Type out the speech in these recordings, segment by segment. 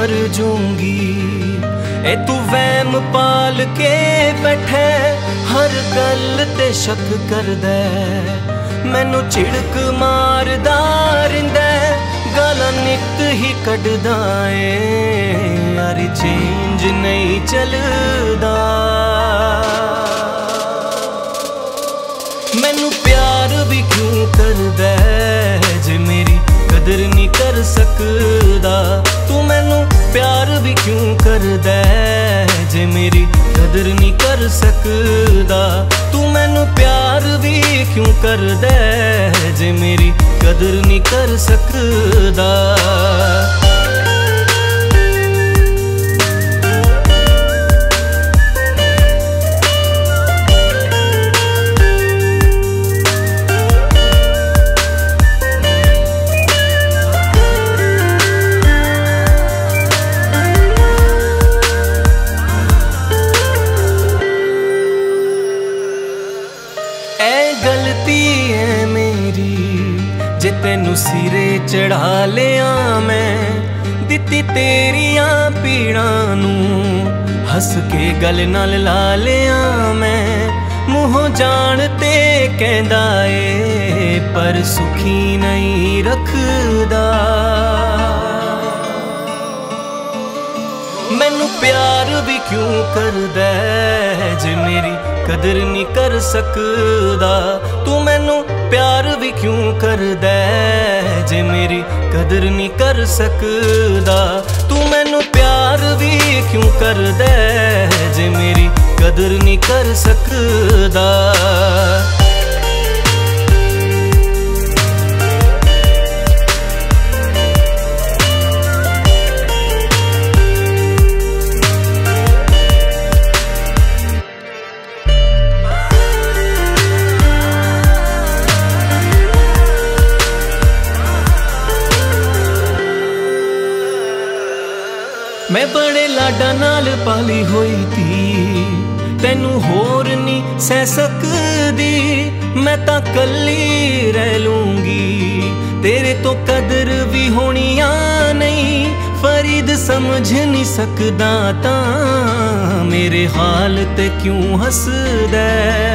मर जूंगी। ए तू वहम पाल के बैठे हर गल ते शक करदा, मैनू झिड़क मारदा रिंदा, गालां नित ही कढदा ए। यार चेंज नहीं चलदा, मैनू प्यार भी क्यों करदा जे मेरी कदर नहीं कर सकदा। तू मैनू प्यार भी क्यों करदा जे मेरी कदर नहीं कर सकदा। तू मैनू प्यार भी क्यों करदा जे मेरी कदर नहीं कर सकदा। गलती है मेरी जे तेनू सिरे चढ़ा लिया मैं, दिती तेरिया पीड़ा नू हस के गल नाल ला लिया मैं। मुँहों जानते कहंदा ए पर सुखी नहीं रखदा। मैनू प्यार भी क्यों करदा जे मेरी कदर नहीं कर सकदा। तू मैनू प्यार भी क्यों करदा जे मेरी कदर नहीं कर सकदा। तू मैनू प्यार भी क्यों करदा जे मेरी कदर नहीं कर सकदा। मैं बड़े लाडा नाल पाली होई थी, तेनू होर नहीं सह सकदी। मैं तां कल्ली रह लूंगी, तेरे तो कदर भी होनिया नहीं। फरीद समझ नहीं सकदा तां मेरे हाल ते क्यों हसदा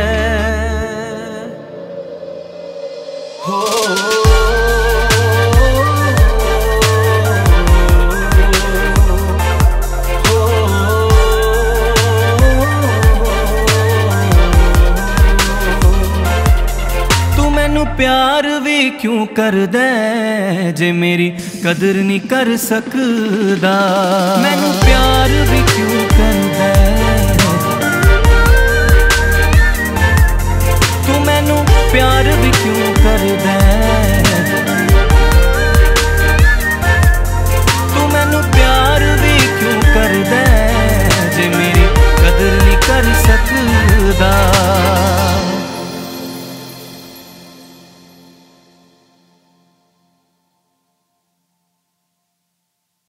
हो। प्यार भी क्यों करदा जे मेरी कदर नहीं कर सकदा। मैनू प्यार भी क्यों कर